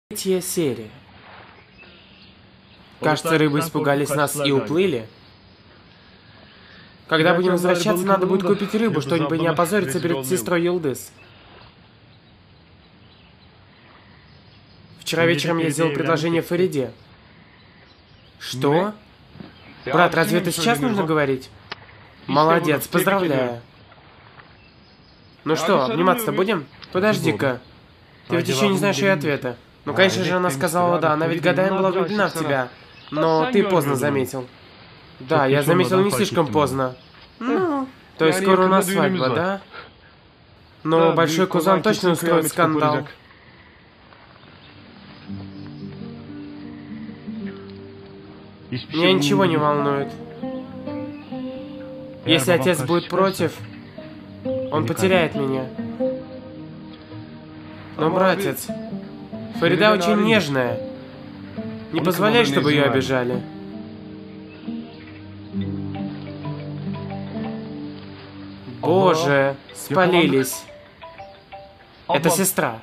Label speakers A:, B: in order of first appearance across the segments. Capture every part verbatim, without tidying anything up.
A: Третья серия. Кажется, рыбы испугались нас и уплыли. Когда будем возвращаться, надо будет купить рыбу, чтобы не опозориться перед сестрой Йылдыз. Вчера вечером я сделал предложение Фариде. Что? Брат, разве это сейчас нужно говорить? Молодец, поздравляю. Ну что, обниматься-то будем? Подожди-ка. Ты ведь еще не знаешь ее ответа. Ну, конечно же, она сказала да, она ведь годами была влюблена в тебя. Но ты поздно заметил. Да, я заметил не слишком поздно. Ну, то есть скоро у нас свадьба, да? Но большой кузан точно устроит скандал. Меня ничего не волнует. Если отец будет против, он потеряет меня. Но, братец, Фарида очень нежная. Не позволяй, чтобы ее обижали. Боже, спалились. Это сестра.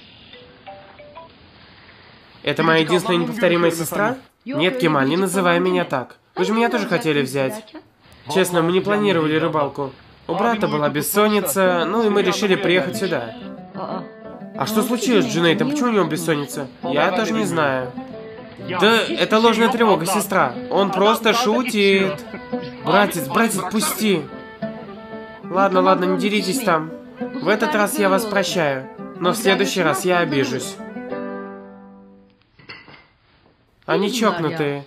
A: Это моя единственная неповторимая сестра? Нет, Кемаль, не называй меня так. Вы же меня тоже хотели взять. Честно, мы не планировали рыбалку. У брата была бессонница, ну и мы решили приехать сюда. А что случилось с Джунейтом? Почему у него бессонница? Я тоже не знаю. Да, это ложная тревога, сестра. Он просто шутит. Братец, братец, пусти. Ладно, ладно, не деритесь там. В этот раз я вас прощаю, но в следующий раз я обижусь. Они чокнутые.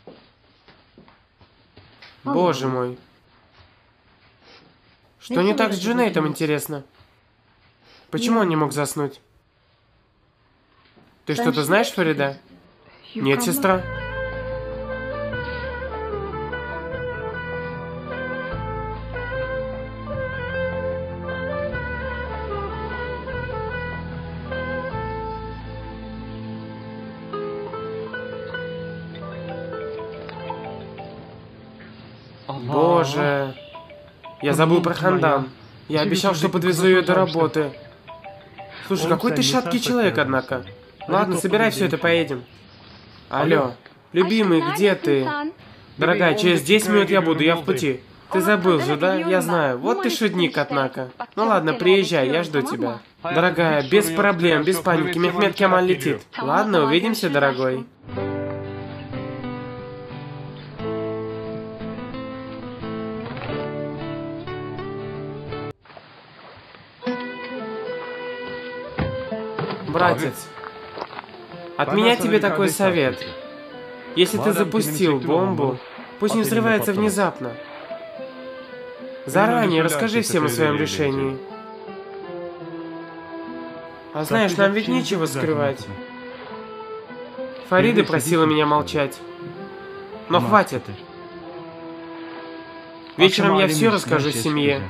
A: Боже мой. Что не так с Джунейтом, интересно? Почему он не мог заснуть? Ты что-то знаешь, Фарида? Нет, сестра. Боже. Я забыл про Хандан. Я обещал, что подвезу ее до работы. Слушай, какой ты шаткий человек, однако. Ладно, собирай все это, поедем. Алло, любимый, где ты? Дорогая, через десять минут я буду, я в пути. Ты забыл же, да? Я знаю. Вот ты шутник, однако. Ну ладно, приезжай, я жду тебя. Дорогая, без проблем, без паники, Мехмед Кемаль летит. Ладно, увидимся, дорогой. Братец, от меня тебе такой совет. Если ты запустил бомбу, пусть не взрывается внезапно. Заранее расскажи всем о своем решении. А знаешь, нам ведь нечего скрывать. Фарида просила меня молчать. Но хватит. Вечером я все расскажу семье.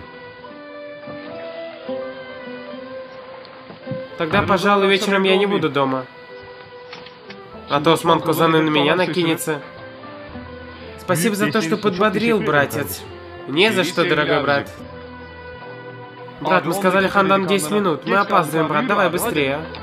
A: Тогда, пожалуй, вечером я не буду дома. А то Осман Кузаны на меня накинется. Спасибо за то, что подбодрил, братец. Не за что, дорогой брат. Брат, мы сказали Хандан десять минут. Мы опаздываем, брат. Давай быстрее.